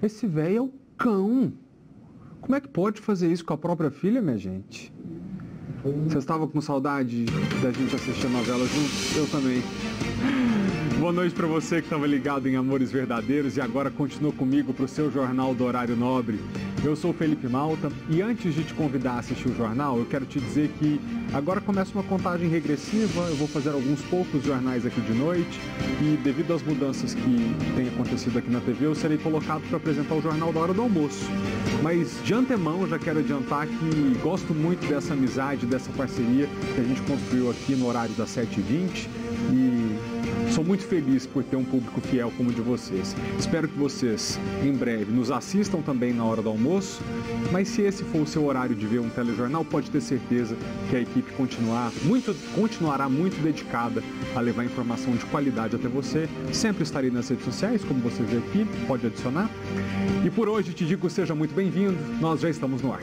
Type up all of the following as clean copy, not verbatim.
Esse velho é o cão. Como é que pode fazer isso com a própria filha, minha gente? Você estava com saudade da gente assistir a novela juntos? Eu também. Boa noite para você que estava ligado em Amores Verdadeiros e agora continua comigo para o seu Jornal do Horário Nobre. Eu sou o Felipe Malta e antes de te convidar a assistir o jornal, eu quero te dizer que agora começa uma contagem regressiva, eu vou fazer alguns poucos jornais aqui de noite e devido às mudanças que têm acontecido aqui na TV, eu serei colocado para apresentar o Jornal da Hora do Almoço. Mas de antemão já quero adiantar que gosto muito dessa amizade, dessa parceria que a gente construiu aqui no horário das 7h20 e sou muito feliz por ter um público fiel como o de vocês. Espero que vocês, em breve, nos assistam também na hora do almoço, mas se esse for o seu horário de ver um telejornal, pode ter certeza que a equipe continuará muito dedicada a levar informação de qualidade até você. Sempre estarei nas redes sociais, como você vê aqui, pode adicionar. E por hoje te digo, seja muito bem-vindo, nós já estamos no ar.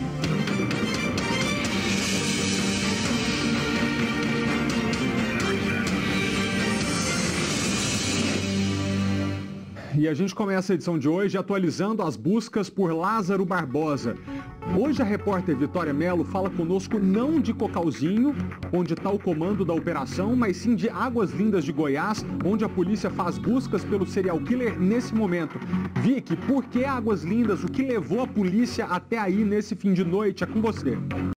E a gente começa a edição de hoje atualizando as buscas por Lázaro Barbosa. Hoje a repórter Vitória Mello fala conosco não de Cocalzinho, onde está o comando da operação, mas sim de Águas Lindas de Goiás, onde a polícia faz buscas pelo serial killer nesse momento. Vicky, por que Águas Lindas? O que levou a polícia até aí nesse fim de noite? É com você.